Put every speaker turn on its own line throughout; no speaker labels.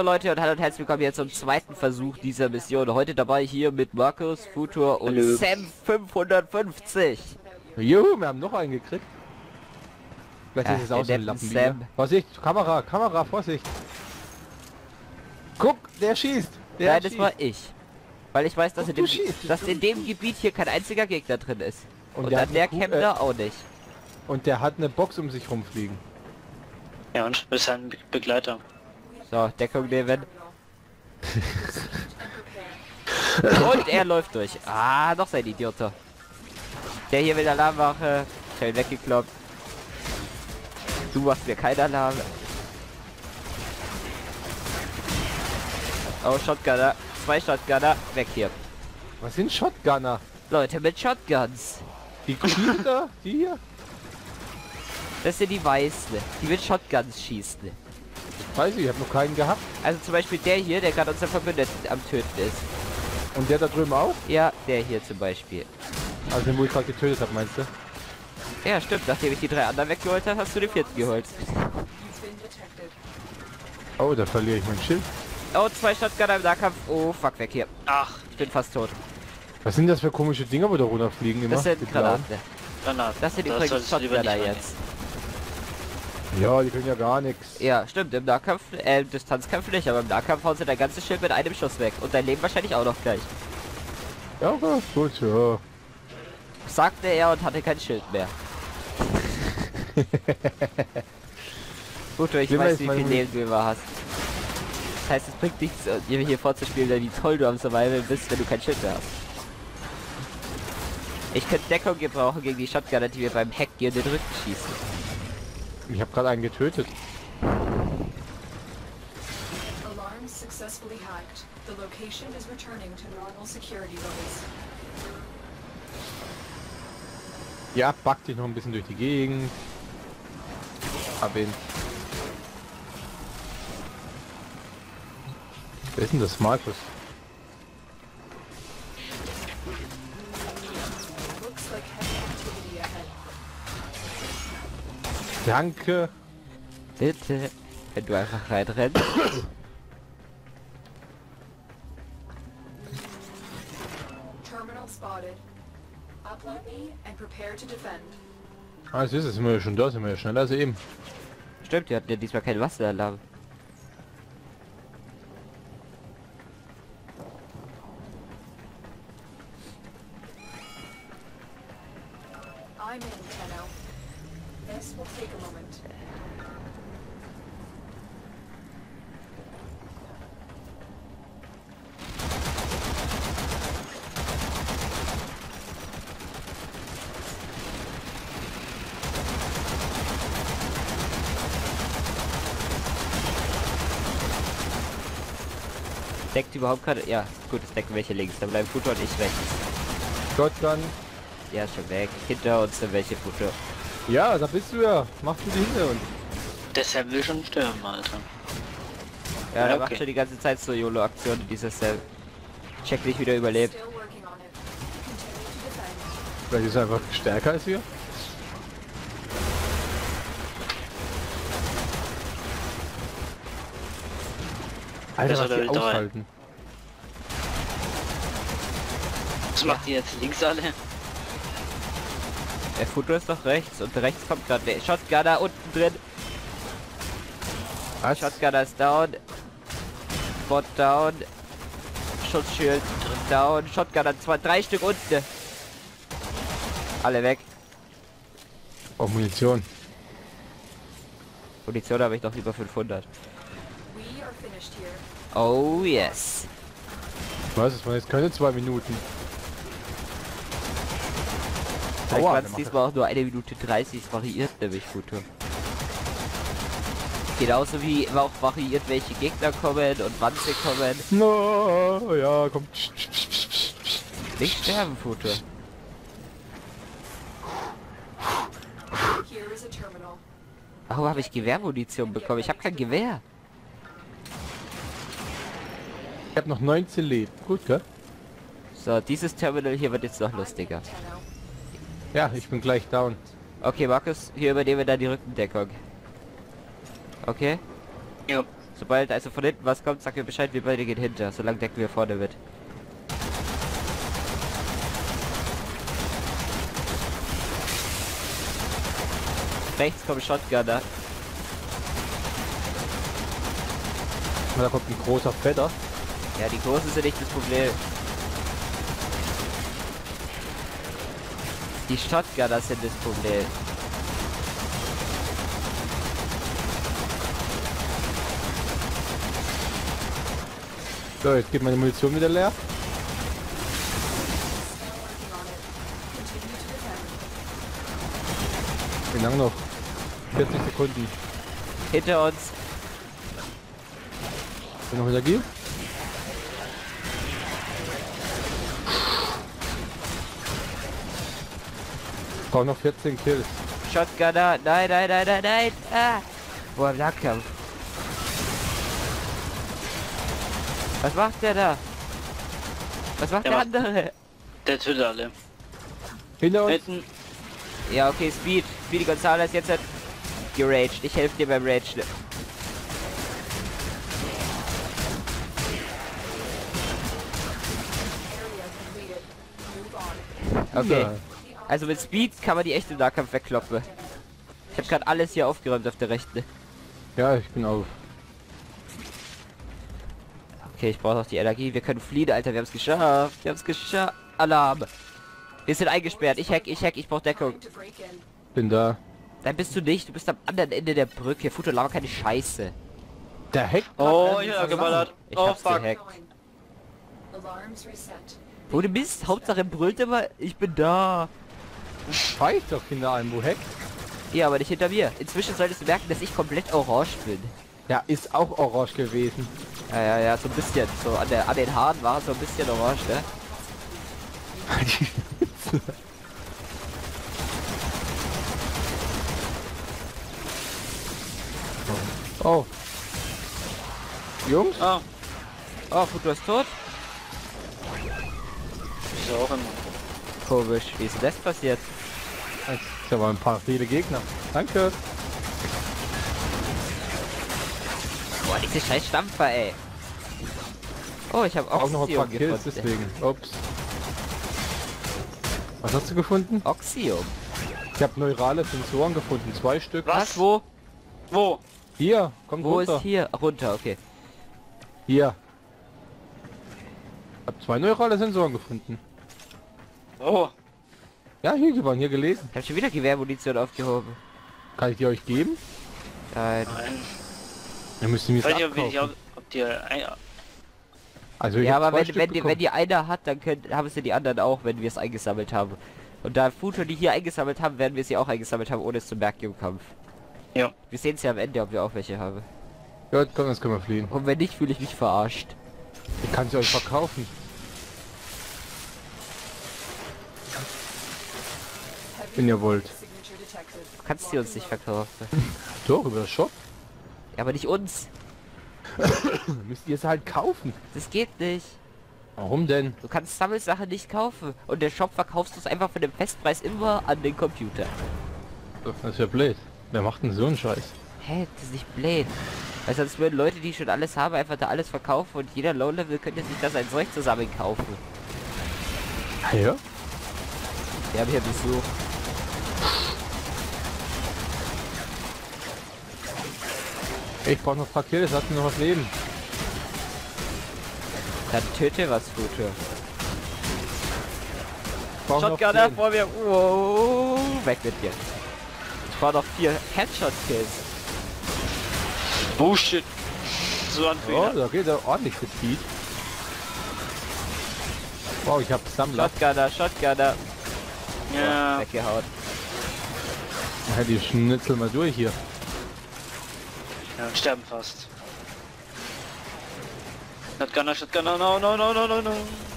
Leute und hallo und herzlich willkommen hier zum zweiten Versuch dieser Mission. Heute dabei hier mit Markus, Futur und
Hallo.
Sam 550.
Juhu, wir haben noch einen gekriegt. Vielleicht ist es auch so ein
netten
Lappenbier.
Sam.
Vorsicht, Kamera, Vorsicht. Guck, der schießt. Der
Nein, das
schießt.
war ich. Weil ich weiß, dass,
Ach,
in dem,
du schießt.
dass in dem Gebiet hier kein einziger Gegner drin ist. Und
der
an
hat
der
eine Kuh-
Camp da auch nicht.
Und der hat eine Box um sich rumfliegen.
Ja, und du bist ein Begleiter.
So, Deckung nehmen. Und er läuft durch. Ah, noch sein Idioter. Der hier will Alarm machen. Schnell weggekloppt. Du machst mir keinen Alarm. Oh, Shotgunner. 2 Shotgunner. Weg hier.
Was sind Shotgunner?
Leute mit Shotguns.
Die Kuh da? Die hier?
Das sind die Weißen, die mit Shotguns schießen.
Weiß ich habe noch keinen gehabt.
Also zum Beispiel der hier, der gerade unser Verbündeten am Töten ist.
Und der da drüben auch?
Ja, der hier zum Beispiel.
Also den, wo ich gerade getötet habe, meinst du?
Ja, stimmt. Nachdem ich die 3 anderen weggeholt habe, hast du den 4. geholt.
Oh, da verliere ich mein Schild.
Oh, 2 Shotgunner im Nahkampf. Oh, fuck, weg hier.
Ach,
Ich bin fast tot.
Was sind das für komische Dinger, wo da runterfliegen immer?
Das sind
Die blauen?
Granaten.
Granat.
Das sind
Das
übrigens
solltest du lieber
Shotgunner
nicht
jetzt.
Ja, die können ja gar nichts.
Ja, stimmt. Im Nahkampf, Distanzkampf nicht, aber im Nahkampf hauen sie dein ganzes Schild mit einem Schuss weg. Und dein Leben wahrscheinlich auch noch gleich.
Ja, gut, ja.
Sagte er und hatte kein Schild mehr. Gut, ich
Schlimmer
weiß,
ist
wie
meine
viel Leben du immer hast. Das heißt, es bringt nichts, dir hier vorzuspielen, wie toll du am Survival bist, wenn du kein Schild mehr hast. Ich könnte Deckung gebrauchen gegen die Shotgunner, die wir beim Hack hier in den Rücken schießen.
Ich habe gerade einen getötet.
Alarm successfully hacked. The location is returning to normal security levels.
Ja, back dich noch ein bisschen durch die Gegend. Hab ihn. Wer ist denn das, Markus?
Looks like heavy activity ahead.
Danke.
Bitte, wenn du einfach reinrennst.
Terminal spotted. Upload me and prepare to defend.
Ah, es ist es, sind wir ja schon da, sind wir ja schneller als eben.
Stimmt, die hatten ja diesmal keinen Wasseralarm.
I'm in, Tenno. This will take a moment.
Deckt überhaupt gerade. Ja, gut, es decken welche links. Dann bleiben Futter und ich rechts.
Shotgun.
Ja, schon weg. Hinter uns sind welche Futter.
Ja, da bist du ja. Mach du die hinter uns.
Deshalb will schon sterben, Alter.
Ja, der
Okay.
macht schon die ganze Zeit so YOLO-Aktionen, dieser Cell. Check nicht wieder überlebt.
Still working on it. Continue to defend.
Vielleicht ist er einfach stärker als wir. Alter,
Das
was
hat
die
er wieder
aushalten.
Was macht die jetzt links alle?
Der Futter ist doch rechts und rechts kommt gerade der Shotgunner unten drin.
Was?
Shotgunner ist down. Bot down. Schutzschild down. Shotgunner 3 Stück unten. Alle weg.
Oh, Munition.
Munition habe ich noch über 500.
We are finished here.
Oh yes.
Was? Das waren jetzt keine 2 Minuten.
Vielleicht
Aua,
war
der
es
macht
diesmal auch nur 1 Minute 30. Es variiert nämlich Futur. Genauso wie auch variiert, welche Gegner kommen und wann sie kommen.
No, ja, komm.
Nicht sterben, Futur.
Here is a terminal.
Warum habe ich Gewehrmunition bekommen? Ich habe kein Gewehr.
Ich hab noch 19 Leben. Gut, gell?
So, dieses Terminal hier wird jetzt noch lustiger.
Tenno.
Ja, ich bin gleich down.
Okay, Markus, hier übernehmen wir dann die Rückendeckung. Okay?
Ja.
Sobald also von hinten was kommt, sag mir Bescheid, wir beide gehen hinter. Solange decken wir vorne mit. Rechts kommt Shotgunner.
Da kommt ein großer Fetter.
Ja, die Großen sind nicht das Problem. Die Shotgunner sind das Problem.
So, jetzt geht meine Munition wieder leer. Wie lange noch? 40 Sekunden.
Hinter uns.
Noch Energie? Ich brauche noch 14 Kills.
Shotgunner. Nein, nein, nein, nein, nein. Ah. Boah, im Nahkampf. Was macht der da? Was macht
Der
der
macht-
andere?
Der tötet alle.
Hinter uns.
Hinten.
Ja, okay, Speedy Gonzales jetzt hat geraged. Ich helfe dir beim Rage. Okay.
Ja.
Also mit Speed kann man die echt im Nahkampf wegkloppen. Ich habe gerade alles hier aufgeräumt auf der rechten.
Ja, ich bin auf.
Okay, ich brauche noch die Energie. Wir können fliehen, Alter. Wir haben es geschafft. Wir haben es geschafft. Alarm. Wir sind eingesperrt. Ich hack. Ich brauche Deckung.
To break in.
Bin da.
Nein, bist du nicht. Du bist am anderen Ende der Brücke. Futo, laber keine Scheiße.
Der Heck.
Oh, ich hab geballert.
Ich
Oh,
hab's
fuck.
gehackt.
Going. Alarms reset.
Wo du bist, Hauptsache brüllt immer, ich bin da.
Fahr ich doch hinter einem, wo Heck?
Ja, aber nicht hinter mir. Inzwischen solltest du merken, dass ich komplett orange bin.
Ja, ist auch orange gewesen.
Ja, so ein bisschen. So an den Haaren war es so ein bisschen orange, ne?
Oh. Jungs?
Ah,
Oh, Futo ist tot?
ist auch immer.
Komisch, wie ist denn das passiert?
Jetzt ist aber ein paar viele Gegner. Danke.
Boah, diese scheiß Stampfer, ey. Oh, ich habe
Auch noch ein paar
Oxium
Kills,
gefunden.
deswegen. Ups. Was hast du gefunden?
Oxium.
Ich habe neurale Sensoren gefunden. 2 Stück.
Was?
Wo?
Wo?
Hier, komm
Wo
runter.
ist hier? Runter, okay.
Hier. Ich habe 2 neurale Sensoren gefunden.
Wo?
Ja, hier, die waren hier gelesen.
Ich habe schon wieder Gewehrmunition aufgehoben.
Kann ich die euch geben?
Nein.
Nein.
Dann müsst ihr mir
Ich weiß
das
nicht, ob ich
abkaufen.
ob dir ein...
Also ich
Ja,
hab
aber
2
wenn,
Stück
wenn, die,
bekommen.
wenn die einer hat, dann haben es ja die anderen auch, wenn wir es eingesammelt haben. Und da Futo die hier eingesammelt haben, werden wir sie auch eingesammelt haben, ohne es zu merken im Kampf.
Ja.
Wir sehen es ja am Ende, ob wir auch welche haben.
Ja, komm, jetzt können wir fliehen.
Und wenn nicht, fühle ich mich verarscht.
Ich kann sie euch verkaufen. Wenn ihr wollt.
Signature detected.
Du kannst sie uns nicht verkaufen.
Doch, über das Shop.
Ja, aber nicht uns.
Dann müsst ihr es halt kaufen.
Das geht nicht.
Warum denn?
Du kannst Sammelsachen nicht kaufen. Und der Shop verkaufst du es einfach für den Festpreis immer an den Computer.
Das ist ja blöd. Wer macht denn so einen Scheiß?
Hä, das ist nicht blöd. Weil sonst würden Leute, die schon alles haben, einfach da alles verkaufen und jeder Low-Level könnte sich das ein Zeug zusammen kaufen.
Ja?
Wir haben hier Besuch.
Ich brauche noch ein paar Kills, hast du noch was leben?
Dann töte was, Futur.
Ich brauch noch
Shotgunner
10.
vor mir. Wow, weg mit dir. Ich brauche noch 4 Headshot-Kills.
Bullshit. So
Oh,
anfühlen.
da geht er ordentlich mit Speed. Wow, ich hab Sammler.
Shotgunner.
Ja.
Weggehauen.
Ja, die Schnitzel mal durch hier.
Ja, sterben fast. Shotgunner, no. Oh,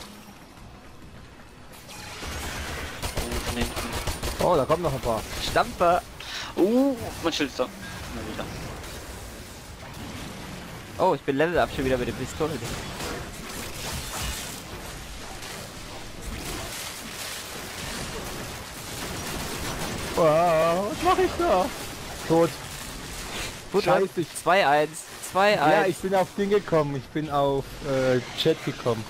von hinten.
Oh, da kommen noch ein paar.
Stampfer.
Mein Schild ist da. Mal wieder.
Oh, ich bin Level up schon wieder mit der Pistole.
Wow, was mache ich da? Tot.
Futur.
Scheiße, ich
2-1. 2,
Ja,
1.
ich bin auf Ding gekommen. Ich bin auf Chat gekommen.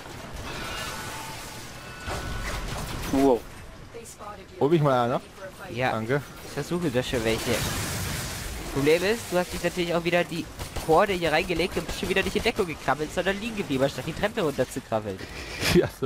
Wow.
They spotted you.
Hol mich mal einer.
For a fight.
Ja,
Danke.
ich versuche das schon welche. Problem ist, du hast dich natürlich auch wieder die Horde hier reingelegt und bist schon wieder nicht in Deckung gekrabbelt, sondern liegen geblieben, statt die Treppe runter zu krabbeln.
Ja, so.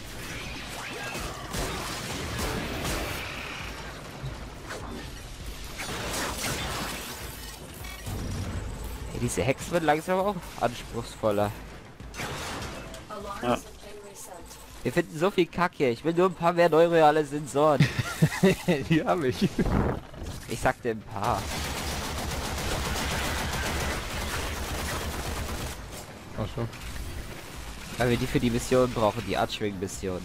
Hey, diese Hex wird langsam auch anspruchsvoller.
Alarms
Ja.
have been reset.
Wir finden so viel Kacke. Ich will nur ein paar mehr neuronale Sensoren.
Die habe ich.
Ich sagte ein paar.
Ach so.
Weil wir die für die Mission brauchen, die Archwing-Mission.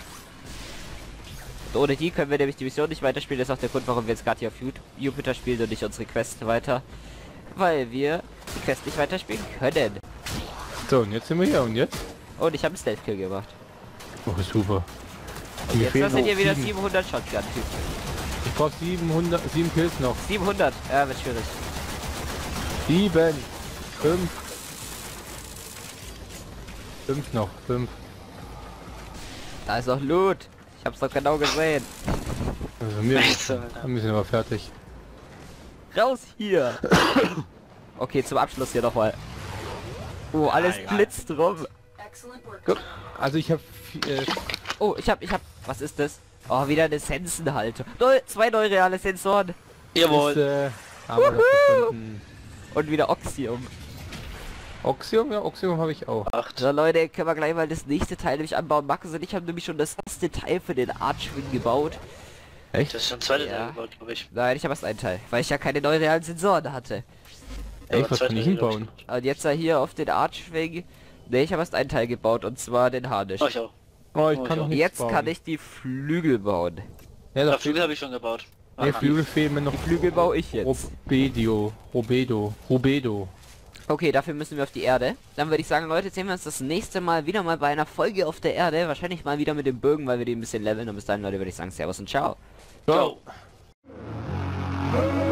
Und ohne die können wir nämlich die Mission nicht weiterspielen. Das ist auch der Grund, warum wir jetzt gerade hier auf Jupiter spielen und nicht unsere Quest weiter. Weil wir die Quest nicht weiterspielen können.
So, und jetzt sind wir hier. Und jetzt?
Und ich habe einen Stealth-Kill gemacht.
Oh, super.
Und
Mir
jetzt
fehlen
sind hier
noch
wieder
7.
700 Shotgun-Typen.
Ich brauche 7 Kills noch.
700, ja, wird schwierig.
7. 5. 5 noch. 5.
Da ist noch Loot. Ich hab's doch genau gesehen.
Also wir
Scheiße, Alter.
wir sind aber fertig.
Raus hier! Okay, zum Abschluss hier nochmal. Oh, alles blitzt rum.
Excellent work.
Guck, also ich habe
Oh, ich hab, was ist das? Oh, wieder eine Sensenhalter. 2 neue reale Sensoren.
Jawohl.
haben wir das gefunden.
Und wieder Oxium.
Oxium, ja, Oxium habe ich auch.
8.
So Leute, können wir gleich mal das nächste Teil nämlich anbauen. Markus und ich haben nämlich schon das erste Teil für den Archwing gebaut.
Echt?
Das ist schon zweite
Ja.
Teil gebaut, glaube ich.
Nein, ich habe erst einen Teil, weil ich ja keine neuen realen Sensoren hatte.
Echt, was
zweite
kann ich
Teil,
denn
glaub
bauen?
Und jetzt hier auf den Archwing. Ne, ich habe erst einen Teil gebaut und zwar den Harnisch.
Oh, ich auch.
Oh, ich
Oh,
kann
ja.
noch nichts
Jetzt
bauen.
kann ich die Flügel bauen.
Ja,
Ja,
das
Flügel habe ich schon gebaut.
nee, Flügel fehlen mir noch.
Die Flügel baue ich jetzt.
Rubedo.
Okay, dafür müssen wir auf die Erde. Dann würde ich sagen, Leute, sehen wir uns das nächste Mal wieder mal bei einer Folge auf der Erde. Wahrscheinlich mal wieder mit dem Bögen, weil wir die ein bisschen leveln. Und bis dahin, Leute, würde ich sagen, Servus und ciao.
Ciao.
Ciao.